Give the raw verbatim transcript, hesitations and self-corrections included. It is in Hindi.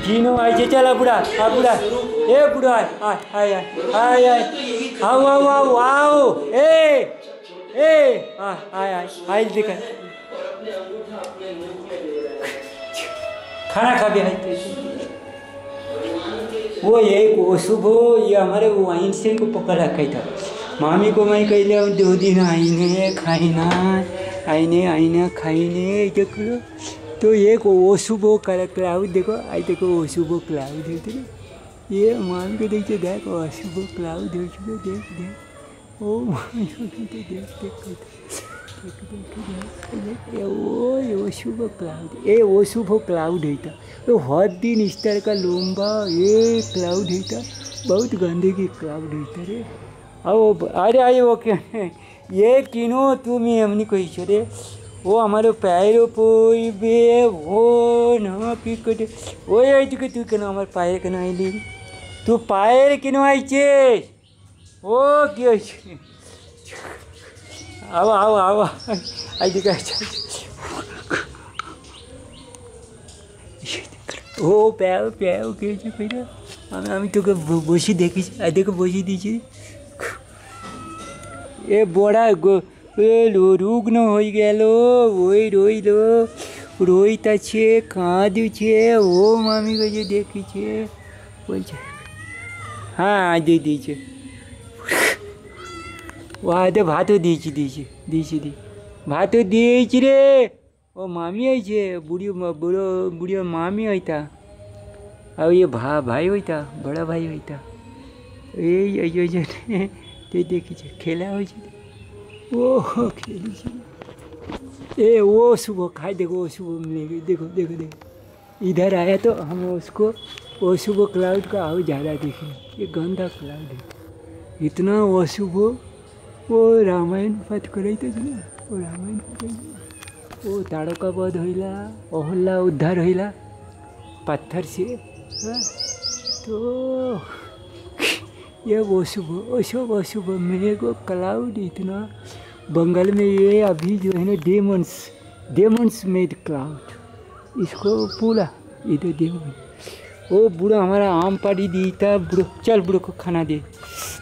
किनो आइए चला बुढ़ा आ बुढ़ा ए बुढ़ा आय आय आय आय आय आओ आओ आओ आओ ए ए आय आय आय आय देखा खाना खा के आए वो एक ओसुब हो ये हमारे वो आइंस्टाइन को पकड़ रखा था। मामी को मैं कह लिया दो दिन आईने खाईना आईने आईना खाईने देख लो तो एक ओसुब हो कर क्लाउड देखो आई देखो ओसुब हो क्लाउड देखते ये मामी को देखते देख ओसुब हो क्लाउड देख देख देख ओ मामी को देखते देख देख ओ शुभ क्लाउड ए वो शुभ क्लाउड है तो हर दिन इस तरह का लंबा ये क्लाउड है बहुत गंदगी क्लाउड है रे आओ अरे आए वो क्या ये किनो तुम्हें हमने कोई छोड़े वो हमारे पैरों पोई बे वो ना पिकटे वो ये तो तू क्या हमारे पैर के ना आई तू पैर किनो आई चे ओ क्यों आओ आओ आओ आई दिखा ओ प्याओ प्याओ कैसे पैरा আমি আমি তোকে বসি দেখিস আর দেখো বসিয়ে দিয়েছি এ বড়া রুগ্ন হয়ে গেল ওই রইল রইতাছে কাঁদছে ও মামি কাছে দেখিছে বলছে হ্যাঁ দিয়ে দিয়েছে वो आधे भातो दीची दीची दीची दी भातो दीची रे वो मामी आई छे बुढ़ियो बुढ़ो बुढ़ियो मामी होता अब ये भा भाई होता बड़ा भाई होता ये ये ये ते देखी छे खेला हो छे वो खेली छे ए वो सुबह खाए देखो वो सुबह मिलेगी देखो देखो देखो इधर आया तो हम उसको वो सुबह क्लाउड का आओ ज़्यादा देखे ये गंदा क्लाउड है इतना वो सुबह वो रामायण पाठ कराइते वो रामायण वो ताड़का बध होइला अहल्ला उद्धार होइला पत्थर से हाँ? तो ये वो शुभ अशुभ अशुभ मेघ क्लाउड इतना बंगाल में ये अभी जो है ना डेमंस डेमंस मेड क्लाउड इसको पूरा इधर डेमन वो बुढ़ा हमारा आम पाड़ी दी था बुढ़ो चल बुढ़ो को खाना दे